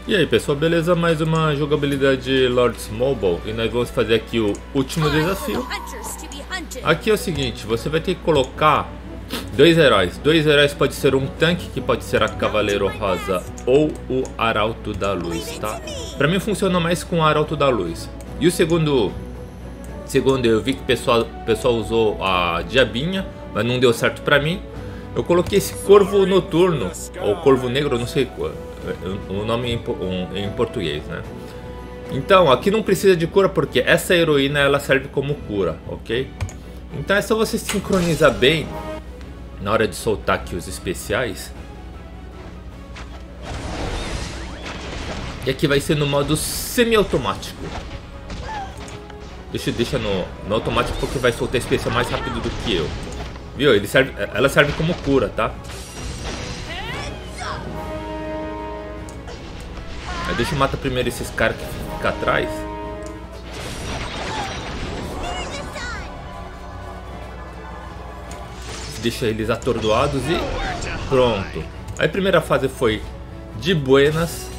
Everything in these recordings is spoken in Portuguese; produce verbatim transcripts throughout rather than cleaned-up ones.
E aí pessoal, beleza? Mais uma jogabilidade Lords Mobile e nós vamos fazer aqui o último desafio. Aqui é o seguinte, você vai ter que colocar dois heróis. Dois heróis pode ser um tanque, que pode ser a Cavaleiro Rosa ou o Arauto da Luz, tá? Pra mim funciona mais com o Arauto da Luz. E o segundo, segundo eu vi que o pessoal, pessoal usou a Diabinha, mas não deu certo pra mim. Eu coloquei esse Corvo Noturno, ou Corvo Negro, não sei qual o nome em, em português, né? Então, aqui não precisa de cura porque essa heroína ela serve como cura, ok? Então é só você sincronizar bem na hora de soltar aqui os especiais. E aqui vai ser no modo semi-automático. Deixa, deixa no, no automático porque vai soltar especial mais rápido do que eu. Viu? Ele serve, ela serve como cura, tá? Aí deixa eu matar primeiro esses caras que ficam atrás. Deixa eles atordoados e pronto. Aí a primeira fase foi de buenas.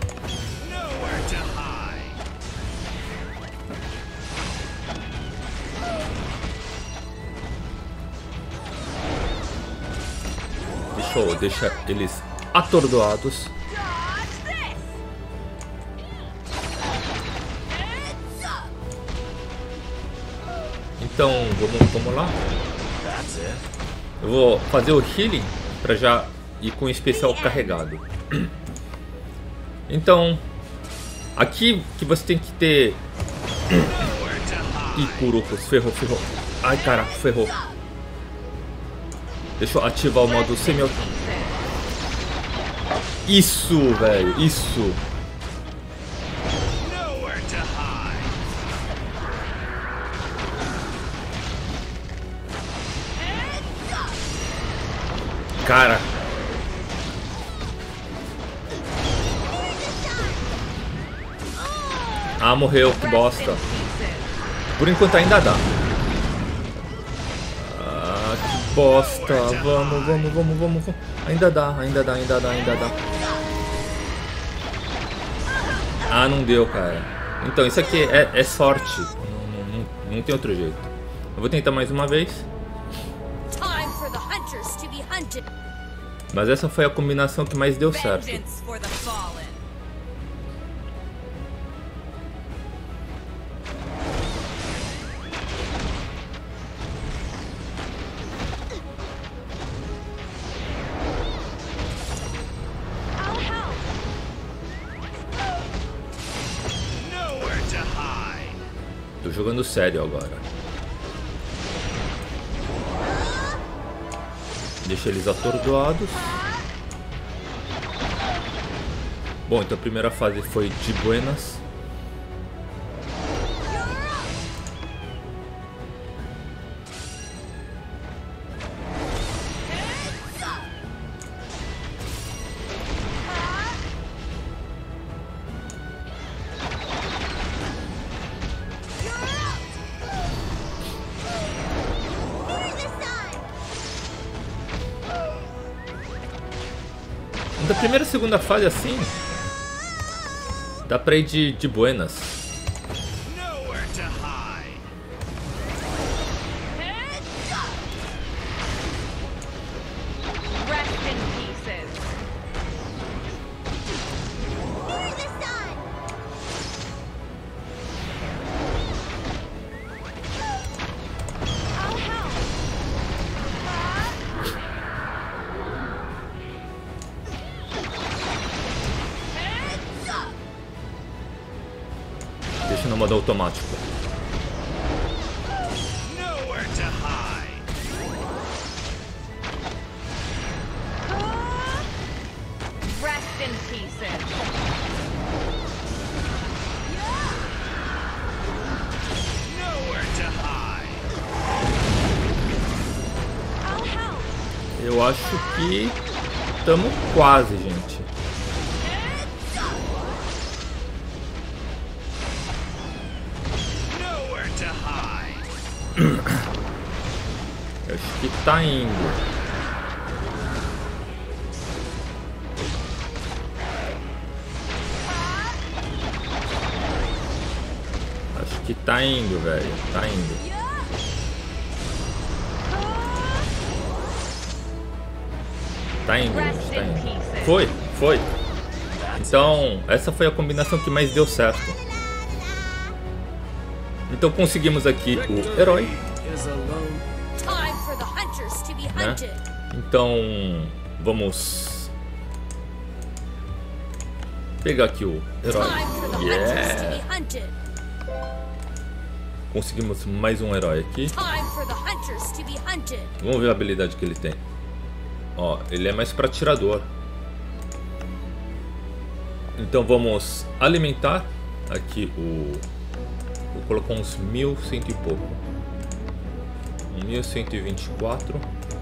Deixa eu deixar eles atordoados. Então vamos, vamos lá. Eu vou fazer o healing para já ir com o especial carregado. Então aqui que você tem que ter. Ih, Curucos, ferrou, ferrou. Ai caraca, ferrou. Deixa eu ativar o modo semi. Isso, velho, isso. Cara. Ah, morreu, que bosta. Por enquanto ainda dá. Ah, que bosta. Vamos, vamos, vamos, vamos, vamos. Ainda dá, ainda dá, ainda dá, ainda dá. Ah, não deu, cara. Então, isso aqui é, é sorte. Não, não, não, não tem outro jeito. Eu vou tentar mais uma vez. Mas essa foi a combinação que mais deu certo. Tô jogando sério agora. Deixa eles atordoados. Bom, então a primeira fase foi de buenas. Da primeira e segunda fase assim, dá pra ir de, de buenas. Deixa no modo automático. Eu acho que estamos quase, gente. Eu acho que tá indo. que tá indo, velho. Tá indo. Tá indo, gente. Tá indo. Foi, foi. Então, essa foi a combinação que mais deu certo. Então conseguimos aqui o herói. Né? Então, vamos pegar aqui o herói. Yeah! Conseguimos mais um herói aqui. Vamos ver a habilidade que ele tem. Ó, ele é mais para atirador. Então vamos alimentar aqui o... Vou colocar uns mil cento e pouco. mil cento e vinte e quatro.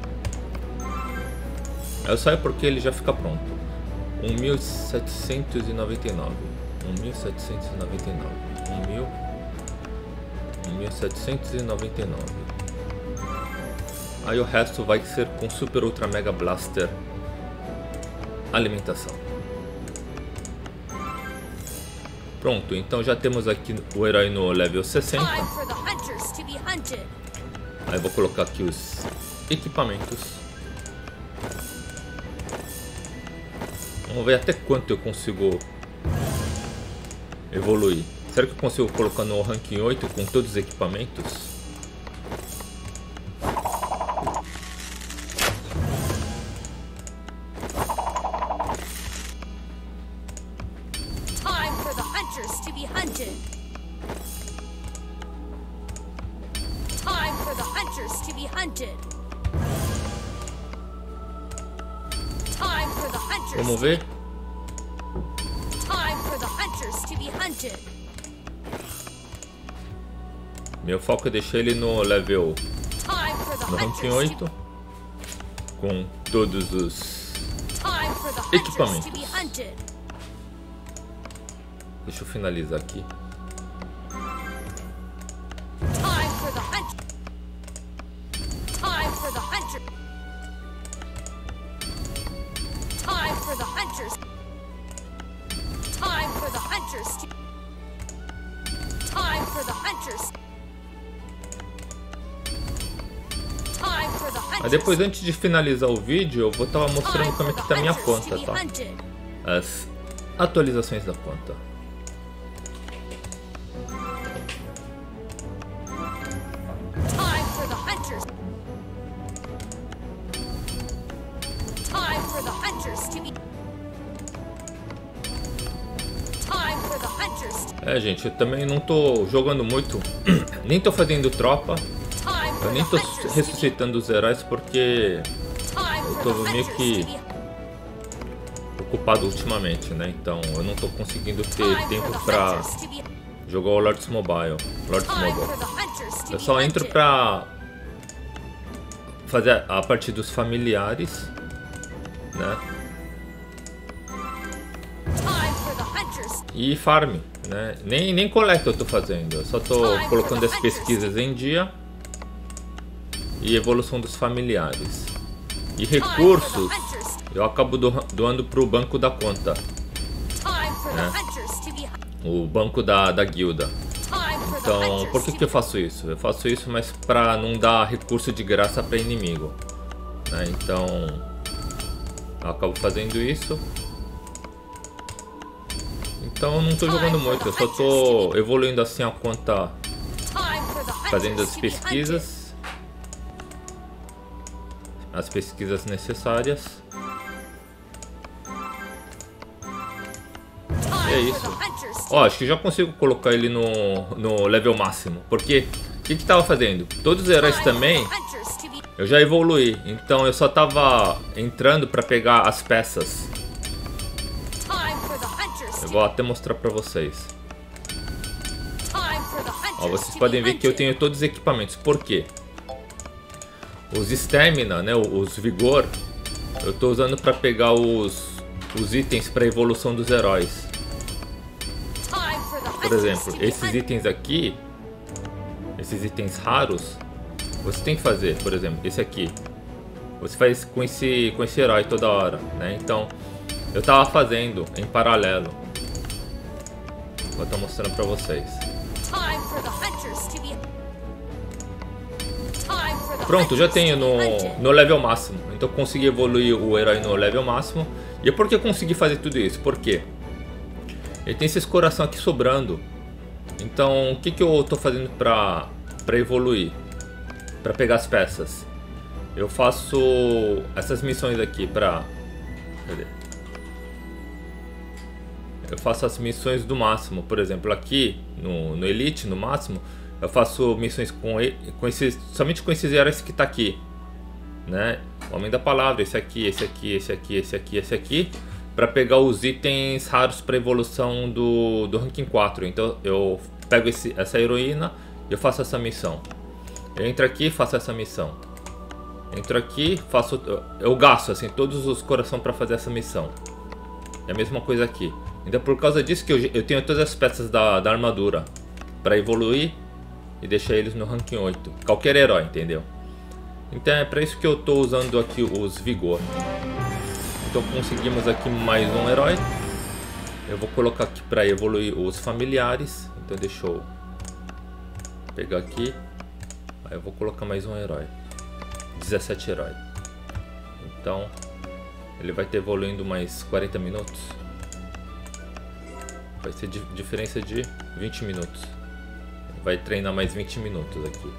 Eu saio porque ele já fica pronto. um mil setecentos e noventa e nove. um mil setecentos e noventa e nove. um mil setecentos e noventa e nove. Aí o resto vai ser com Super Ultra Mega Blaster alimentação. Pronto, então já temos aqui o herói no level sessenta. Aí eu vou colocar aqui os equipamentos. Vamos ver até quanto eu consigo evoluir. Será que eu consigo colocar no ranking oito com todos os equipamentos? Vamos ver. Meu foco é deixar ele no level no ranking oito com todos os equipamentos. Deixa eu finalizar aqui. Mas depois, antes de finalizar o vídeo, eu vou estar mostrando como é que tá a minha conta, tá? As atualizações da conta. É, gente, eu também não tô jogando muito, nem tô fazendo tropa, eu nem tô ressuscitando os heróis porque eu tô meio que ocupado ultimamente, né? Então eu não tô conseguindo ter tempo pra jogar o Lords Mobile. Lords Mobile. Eu só entro pra fazer a parte dos familiares, né? E farm, né? Nem, nem coleta eu tô fazendo, eu só tô colocando as pesquisas em dia e evolução dos familiares. E recursos eu acabo do, doando pro banco da conta, né? O banco da, da guilda. Então, por que que eu faço isso? Eu faço isso mas pra não dar recurso de graça pra inimigo, né? Então eu acabo fazendo isso. Então eu não tô jogando muito, eu só tô evoluindo assim a conta, fazendo as pesquisas, as pesquisas necessárias. E é isso. Ó, acho que já consigo colocar ele no, no level máximo, porque o que que tava fazendo? Todos os heróis também eu já evoluí, então eu só tava entrando pra pegar as peças. Eu vou até mostrar pra vocês. Ó, vocês podem ver que eu tenho todos os equipamentos. Por quê? Os Stamina, né, os Vigor, eu tô usando pra pegar os, os itens pra evolução dos heróis. Por exemplo, esses itens aqui, esses itens raros, você tem que fazer, por exemplo, esse aqui. Você faz com esse, com esse herói toda hora, né? Então, eu tava fazendo em paralelo. Vou estar mostrando pra vocês. Pronto, já tenho no, no level máximo. Então eu consegui evoluir o herói no level máximo. E por que eu consegui fazer tudo isso? Por quê? Ele tem esses coração aqui sobrando. Então o que, que eu tô fazendo pra, pra evoluir? Pra pegar as peças? Eu faço essas missões aqui pra... Cadê? Eu faço as missões do máximo. Por exemplo, aqui no, no Elite, no máximo, eu faço missões com, com esses, somente com esses heróis que tá aqui, né? O Homem da Palavra, esse aqui, esse aqui, esse aqui, esse aqui, esse aqui, para pegar os itens raros para evolução do, do ranking quatro. Então eu pego esse, essa heroína e eu faço essa missão. Eu entro aqui, faço essa missão. Entro aqui, faço, eu gasto assim todos os coração para fazer essa missão. É a mesma coisa aqui. Então por causa disso que eu, eu tenho todas as peças da, da armadura para evoluir e deixar eles no ranking oito. Qualquer herói, entendeu? Então é para isso que eu estou usando aqui os vigor. Então conseguimos aqui mais um herói. Eu vou colocar aqui para evoluir os familiares. Então deixa eu pegar aqui. Aí eu vou colocar mais um herói. dezessete herói. Então ele vai ter evoluindo mais quarenta minutos. Vai ser de diferença de vinte minutos. Vai treinar mais vinte minutos aqui.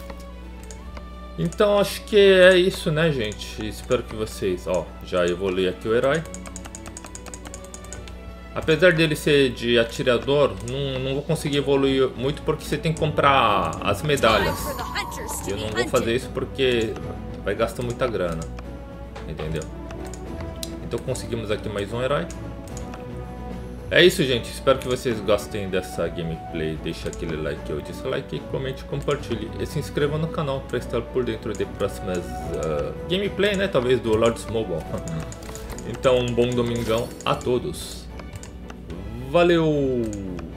Então acho que é isso, né, gente? Espero que vocês... Ó, já evolui aqui o herói. Apesar dele ser de atirador, não, não vou conseguir evoluir muito porque você tem que comprar as medalhas. E eu não vou fazer isso porque vai gastar muita grana. Entendeu? Então conseguimos aqui mais um herói. É isso, gente. Espero que vocês gostem dessa gameplay. Deixe aquele like ou dislike, comente, compartilhe e se inscreva no canal para estar por dentro de próximas uh, gameplay, né? Talvez do Lords Mobile. Então, um bom domingão a todos. Valeu!